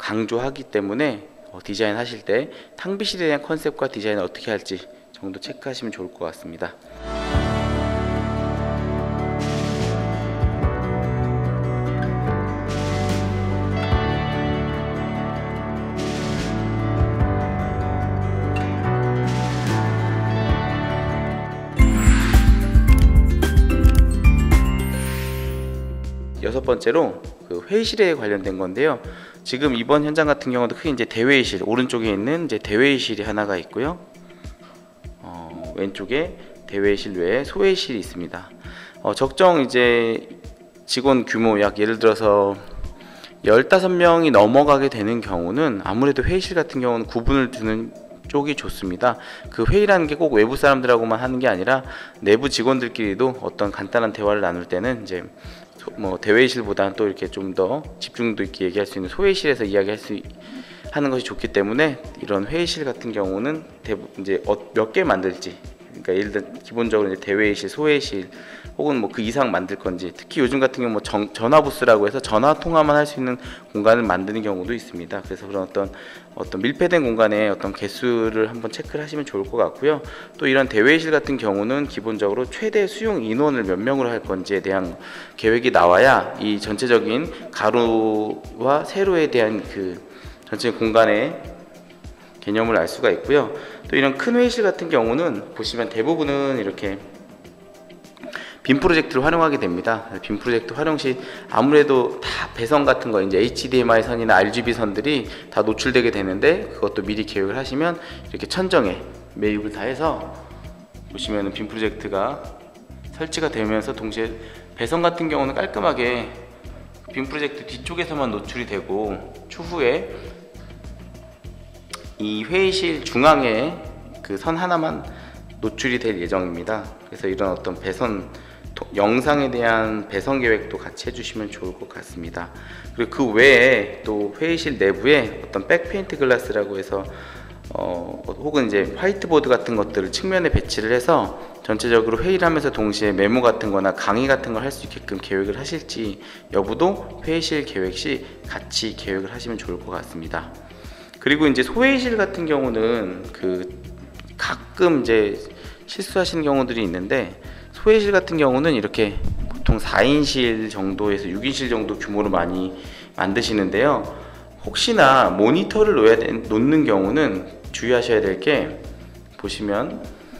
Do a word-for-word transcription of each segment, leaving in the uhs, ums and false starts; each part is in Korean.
강조하기 때문에 어, 디자인 하실 때 탕비실에 대한 컨셉과 디자인을 어떻게 할지 정도 체크하시면 좋을 것 같습니다. 여섯 번째로 그 회의실에 관련된 건데요. 지금 이번 현장 같은 경우도 크게 이제 대회의실, 오른쪽에 있는 이제 대회의실이 하나가 있고요. 어, 왼쪽에 대회의실 외에 소회의실이 있습니다. 어, 적정 이제 직원 규모 약 예를 들어서 열다섯 명이 넘어가게 되는 경우는 아무래도 회의실 같은 경우는 구분을 두는 쪽이 좋습니다. 그 회의라는 게 꼭 외부 사람들하고만 하는 게 아니라 내부 직원들끼리도 어떤 간단한 대화를 나눌 때는 이제 뭐 대회의실보다는 또 이렇게 좀 더 집중도 있게 얘기할 수 있는 소회의실에서 이야기할 수 하는 것이 좋기 때문에 이런 회의실 같은 경우는 대부 이제 어, 몇 개 만들지, 그러니까 예를 들어 기본적으로 이제 대회의실, 소회의실 혹은 뭐 그 이상 만들 건지, 특히 요즘 같은 경우 뭐 정, 전화 부스라고 해서 전화 통화만 할 수 있는 공간을 만드는 경우도 있습니다. 그래서 그런 어떤 어떤 밀폐된 공간의 어떤 개수를 한번 체크를 하시면 좋을 것 같고요. 또 이런 대회의실 같은 경우는 기본적으로 최대 수용 인원을 몇 명으로 할 건지에 대한 계획이 나와야 이 전체적인 가로와 세로에 대한 그 전체 공간의 개념을 알 수가 있고요. 또 이런 큰 회의실 같은 경우는 보시면 대부분은 이렇게 빔 프로젝트를 활용하게 됩니다. 빔 프로젝트 활용 시 아무래도 다 배선 같은 거, 이제 에이치디엠아이 선이나 알지비 선들이 다 노출되게 되는데, 그것도 미리 계획을 하시면 이렇게 천정에 매입을 다 해서 보시면은 빔 프로젝트가 설치가 되면서 동시에 배선 같은 경우는 깔끔하게 빔 프로젝트 뒤쪽에서만 노출이 되고, 추후에 이 회의실 중앙에 그 선 하나만 노출이 될 예정입니다. 그래서 이런 어떤 배선 영상에 대한 배선 계획도 같이 해주시면 좋을 것 같습니다. 그리고 그 외에 또 회의실 내부에 어떤 백페인트 글라스라고 해서 어, 혹은 이제 화이트보드 같은 것들을 측면에 배치를 해서 전체적으로 회의를 하면서 동시에 메모 같은 거나 강의 같은 걸 할 수 있게끔 계획을 하실지 여부도 회의실 계획 시 같이 계획을 하시면 좋을 것 같습니다. 그리고 이제 소회의실 같은 경우는 그 가끔 이제 실수하시는 경우들이 있는데, 소회의실 같은 경우는 이렇게 보통 사 인실 정도에서 육 인실 정도 규모로 많이 만드시는데요. 혹시나 모니터를 놓아야 되, 놓는 경우는 주의하셔야 될 게, 보시면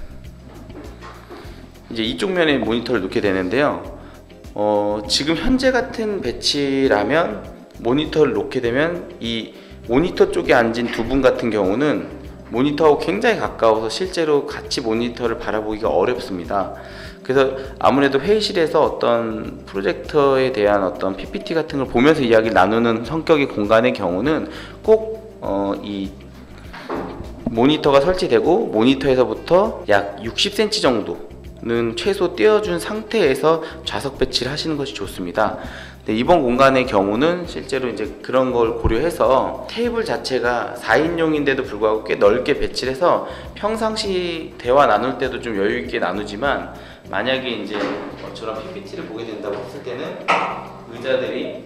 이제 이쪽 면에 모니터를 놓게 되는데요. 어, 지금 현재 같은 배치라면 모니터를 놓게 되면 이 모니터 쪽에 앉은 두 분 같은 경우는 모니터하고 굉장히 가까워서 실제로 같이 모니터를 바라보기가 어렵습니다. 그래서 아무래도 회의실에서 어떤 프로젝터에 대한 어떤 피피티 같은 걸 보면서 이야기를 나누는 성격의 공간의 경우는 꼭 어, 이 모니터가 설치되고 모니터에서부터 약 육십 센티미터 정도는 최소 떼어준 상태에서 좌석 배치를 하시는 것이 좋습니다. 네, 이번 공간의 경우는 실제로 이제 그런 걸 고려해서 테이블 자체가 사 인용인데도 불구하고 꽤 넓게 배치를 해서 평상시 대화 나눌 때도 좀 여유 있게 나누지만, 만약에 이제 저처럼 피피티를 보게 된다고 했을 때는 의자들이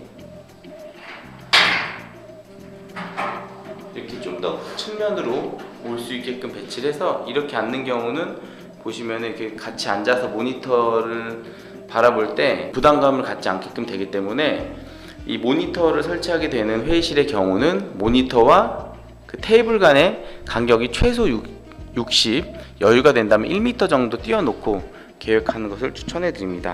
이렇게 좀 더 측면으로 올 수 있게끔 배치를 해서 이렇게 앉는 경우는 보시면 이렇게 같이 앉아서 모니터를 바라볼 때 부담감을 갖지 않게끔 되기 때문에, 이 모니터를 설치하게 되는 회의실의 경우는 모니터와 그 테이블 간의 간격이 최소 육십, 여유가 된다면 일 미터 정도 띄워놓고 계획하는 것을 추천해 드립니다.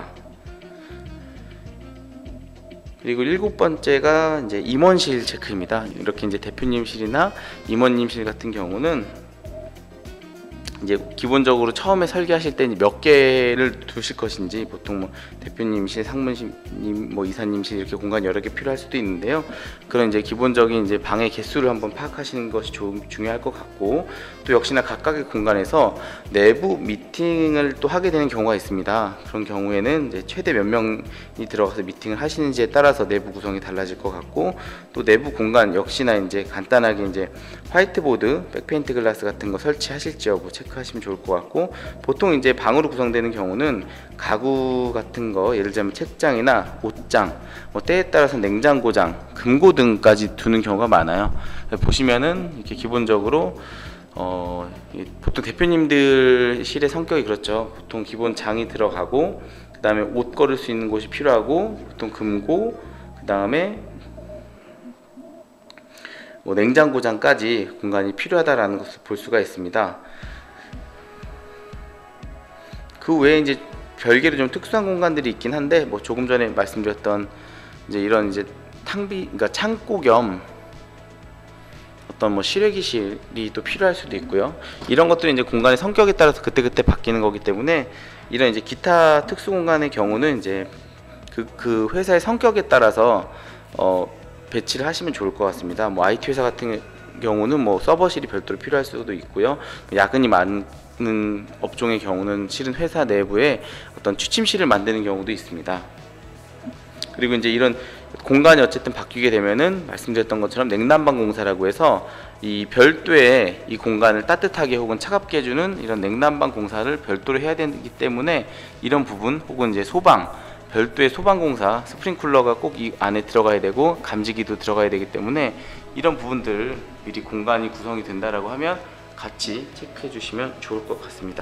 그리고 일곱 번째가 이제 임원실 체크입니다. 이렇게 이제 대표님실이나 임원님실 같은 경우는 이제 기본적으로 처음에 설계하실 때 몇 개를 두실 것인지, 보통 뭐 대표님실, 상무님, 뭐 이사님실 이렇게 공간 여러 개 필요할 수도 있는데요. 그런 이제 기본적인 이제 방의 개수를 한번 파악하시는 것이 좀 중요할 것 같고, 또 역시나 각각의 공간에서 내부 미팅을 또 하게 되는 경우가 있습니다. 그런 경우에는 이제 최대 몇 명이 들어가서 미팅을 하시는지에 따라서 내부 구성이 달라질 것 같고, 또 내부 공간 역시나 이제 간단하게 이제 화이트보드, 백페인트 글라스 같은 거 설치하실지 여부 체크 체크하시면 좋을 것 같고, 보통 이제 방으로 구성되는 경우는 가구 같은 거, 예를 들면 책장이나 옷장, 뭐 때에 따라서 냉장고장, 금고 등까지 두는 경우가 많아요. 보시면은 이렇게 기본적으로 어, 보통 대표님들 실의 성격이 그렇죠. 보통 기본 장이 들어가고, 그 다음에 옷 걸을 수 있는 곳이 필요하고, 보통 금고, 그 다음에 뭐 냉장고장까지 공간이 필요하다라는 것을 볼 수가 있습니다. 그 외에 이제 별개로 좀 특수한 공간들이 있긴 한데, 뭐 조금 전에 말씀드렸던 이제 이런 이제 탕비, 그러니까 창고 겸 어떤 뭐 실외기실이 또 필요할 수도 있고요. 이런 것들이 이제 공간의 성격에 따라서 그때그때 바뀌는 거기 때문에, 이런 이제 기타 특수 공간의 경우는 이제 그, 그 회사의 성격에 따라서 어, 배치를 하시면 좋을 것 같습니다. 뭐 아이티 회사 같은 경우는 뭐 서버실이 별도로 필요할 수도 있고요. 야근이 많은 업종의 경우는 실은 회사 내부에 어떤 취침실을 만드는 경우도 있습니다. 그리고 이제 이런 공간이 어쨌든 바뀌게 되면은 말씀드렸던 것처럼 냉난방 공사라고 해서 이 별도의 이 공간을 따뜻하게 혹은 차갑게 해주는 이런 냉난방 공사를 별도로 해야 되기 때문에, 이런 부분 혹은 이제 소방, 별도의 소방 공사, 스프링쿨러가 꼭 이 안에 들어가야 되고 감지기도 들어가야 되기 때문에, 이런 부분들 미리 공간이 구성이 된다라고 하면 같이 체크해 주시면 좋을 것 같습니다.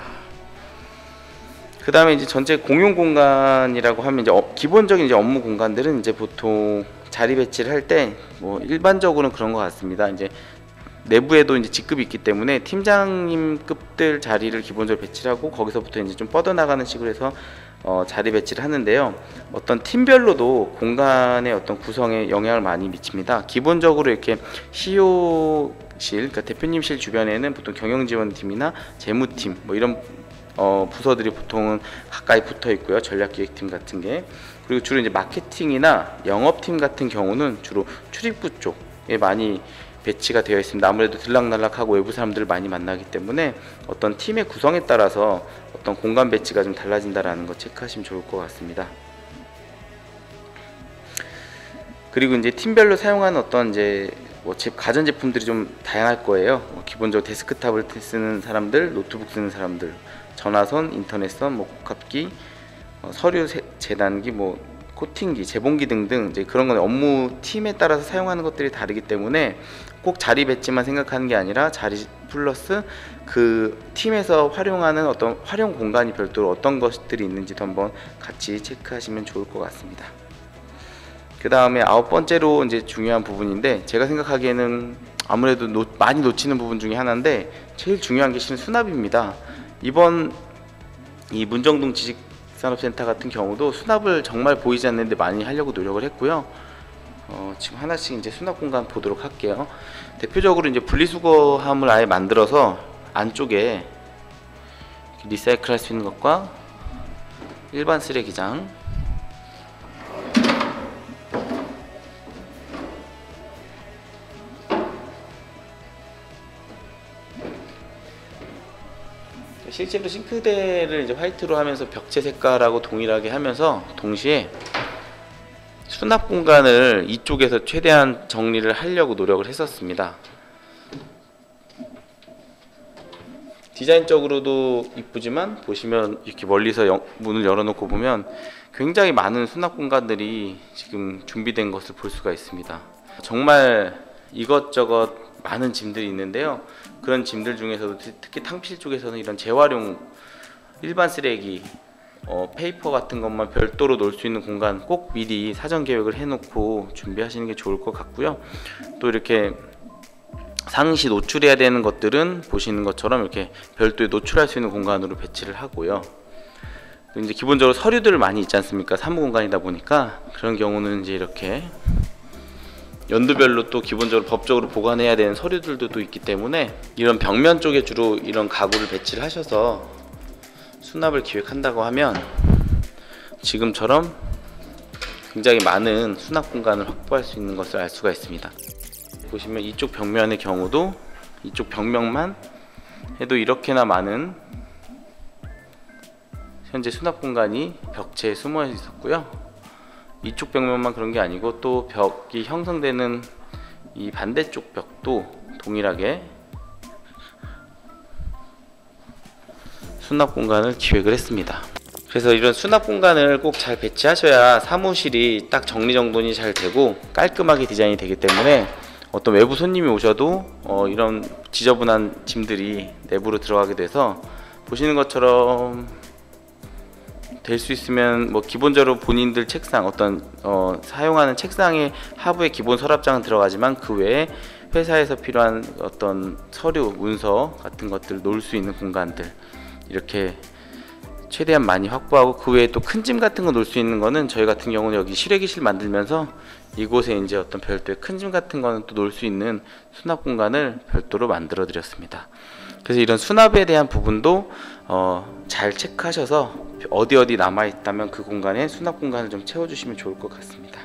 그 다음에 이제 전체 공용 공간이라고 하면 이제 어, 기본적인 이제 업무 공간들은 이제 보통 자리 배치를 할 때 뭐 일반적으로는 그런 것 같습니다. 이제 내부에도 이제 직급이 있기 때문에 팀장님급들 자리를 기본적으로 배치를 하고, 거기서부터 이제 좀 뻗어나가는 식으로 해서 어, 자리 배치를 하는데요. 어떤 팀별로도 공간의 어떤 구성에 영향을 많이 미칩니다. 기본적으로 이렇게 씨이오실, 그러니까 대표님실 주변에는 보통 경영지원팀이나 재무팀 뭐 이런 어, 부서들이 보통은 가까이 붙어 있고요. 전략기획팀 같은 게. 그리고 주로 이제 마케팅이나 영업팀 같은 경우는 주로 출입구 쪽에 많이 배치가 되어 있습니다. 아무래도 들락날락하고 외부 사람들을 많이 만나기 때문에 어떤 팀의 구성에 따라서 어떤 공간 배치가 좀 달라진다라는 거 체크하시면 좋을 것 같습니다. 그리고 이제 팀별로 사용하는 어떤 이제 뭐 집 가전 제품들이 좀 다양할 거예요. 뭐 기본적으로 데스크탑을 쓰는 사람들, 노트북 쓰는 사람들, 전화선, 인터넷선, 뭐 곡합기, 어, 서류 세, 재단기, 뭐 코팅기, 재봉기 등등 이제 그런 건 업무 팀에 따라서 사용하는 것들이 다르기 때문에 꼭 자리 배치만 생각하는 게 아니라 자리 플러스 그 팀에서 활용하는 어떤 활용 공간이 별도로 어떤 것들이 있는지도 한번 같이 체크하시면 좋을 것 같습니다. 그 다음에 아홉 번째로 이제 중요한 부분인데, 제가 생각하기에는 아무래도 노, 많이 놓치는 부분 중에 하나인데, 제일 중요한 게 실은 수납입니다. 이번 이 문정동 지식산업센터 같은 경우도 수납을 정말 보이지 않는데 많이 하려고 노력을 했고요. 어, 지금 하나씩 이제 수납 공간 보도록 할게요. 대표적으로 이제 분리수거함을 아예 만들어서 안쪽에 리사이클 할 수 있는 것과 일반 쓰레기장, 실제로 싱크대를 이제 화이트로 하면서 벽체 색깔하고 동일하게 하면서 동시에 수납 공간을 이쪽에서 최대한 정리를 하려고 노력을 했었습니다. 디자인적으로도 이쁘지만 보시면 이렇게 멀리서 영, 문을 열어놓고 보면 굉장히 많은 수납 공간들이 지금 준비된 것을 볼 수가 있습니다. 정말 이것저것 많은 짐들이 있는데요. 그런 짐들 중에서도 특히 탕비실 쪽에서는 이런 재활용 일반 쓰레기, 어, 페이퍼 같은 것만 별도로 놓을 수 있는 공간 꼭 미리 사전 계획을 해놓고 준비하시는 게 좋을 것 같고요. 또 이렇게 상시 노출해야 되는 것들은 보시는 것처럼 이렇게 별도에 노출할 수 있는 공간으로 배치를 하고요. 이제 기본적으로 서류들 많이 있지 않습니까? 사무 공간이다 보니까 그런 경우는 이제 이렇게 연도별로 또 기본적으로 법적으로 보관해야 되는 서류들도 또 있기 때문에 이런 벽면 쪽에 주로 이런 가구를 배치를 하셔서 수납을 기획한다고 하면 지금처럼 굉장히 많은 수납 공간을 확보할 수 있는 것을 알 수가 있습니다. 보시면 이쪽 벽면의 경우도 이쪽 벽면만 해도 이렇게나 많은 현재 수납 공간이 벽체에 숨어 있었고요. 이쪽 벽면만 그런 게 아니고 또 벽이 형성되는 이 반대쪽 벽도 동일하게 수납 공간을 기획을 했습니다. 그래서 이런 수납 공간을 꼭 잘 배치하셔야 사무실이 딱 정리정돈이 잘 되고 깔끔하게 디자인이 되기 때문에 어떤 외부 손님이 오셔도 어 이런 지저분한 짐들이 내부로 들어가게 돼서 보시는 것처럼 될 수 있으면 뭐 기본적으로 본인들 책상 어떤 어 사용하는 책상에 하부에 기본 서랍장은 들어가지만 그 외에 회사에서 필요한 어떤 서류, 문서 같은 것들 놓을 수 있는 공간들 이렇게 최대한 많이 확보하고, 그 외에 또 큰 짐 같은 거 놓을 수 있는 거는 저희 같은 경우는 여기 실외기실 만들면서 이곳에 이제 어떤 별도의 큰 짐 같은 거는 또 놓을 수 있는 수납 공간을 별도로 만들어 드렸습니다. 그래서 이런 수납에 대한 부분도 어, 잘 체크하셔서 어디 어디 남아 있다면 그 공간에 수납 공간을 좀 채워주시면 좋을 것 같습니다.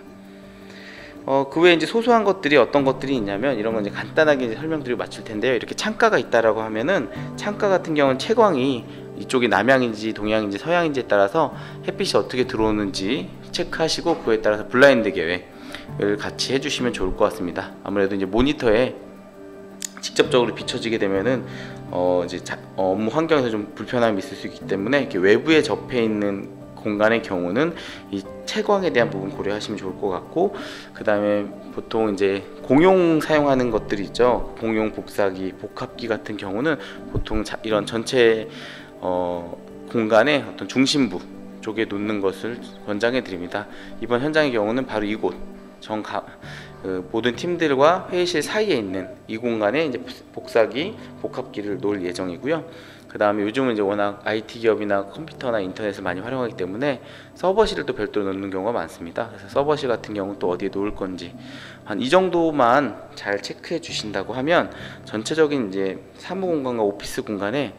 어, 그 외에 이제 소소한 것들이 어떤 것들이 있냐면 이런 건 이제 간단하게 이제 설명드리고 마칠 텐데요. 이렇게 창가가 있다라고 하면은 창가 같은 경우는 채광이 이쪽이 남향인지 동향인지 서향인지에 따라서 햇빛이 어떻게 들어오는지 체크하시고 그에 따라서 블라인드 계획을 같이 해주시면 좋을 것 같습니다. 아무래도 이제 모니터에 직접적으로 비춰지게 되면은 어 이제 자, 어, 업무 환경에서 좀 불편함이 있을 수 있기 때문에 이렇게 외부에 접해 있는 공간의 경우는 이 채광에 대한 부분 고려하시면 좋을 것 같고, 그 다음에 보통 이제 공용 사용하는 것들이 있죠. 공용 복사기, 복합기 같은 경우는 보통 자, 이런 전체 어, 공간의 어떤 중심부 쪽에 놓는 것을 권장해 드립니다. 이번 현장의 경우는 바로 이곳 정 가, 그 모든 팀들과 회의실 사이에 있는 이 공간에 이제 복사기, 복합기를 놓을 예정이고요. 그 다음에 요즘은 이제 워낙 아이티 기업이나 컴퓨터나 인터넷을 많이 활용하기 때문에 서버실을 또 별도로 놓는 경우가 많습니다. 그래서 서버실 같은 경우는 또 어디에 놓을 건지 한 이 정도만 잘 체크해 주신다고 하면 전체적인 이제 사무 공간과 오피스 공간에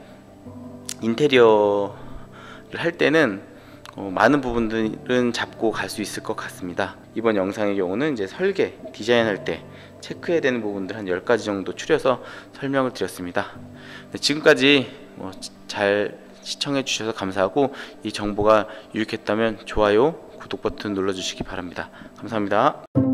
인테리어를 할 때는 어, 많은 부분들은 잡고 갈 수 있을 것 같습니다. 이번 영상의 경우는 이제 설계, 디자인할 때 체크해야 되는 부분들 한 열 가지 정도 추려서 설명을 드렸습니다. 네, 지금까지 뭐 잘 시청해 주셔서 감사하고, 이 정보가 유익했다면 좋아요, 구독 버튼 눌러주시기 바랍니다. 감사합니다.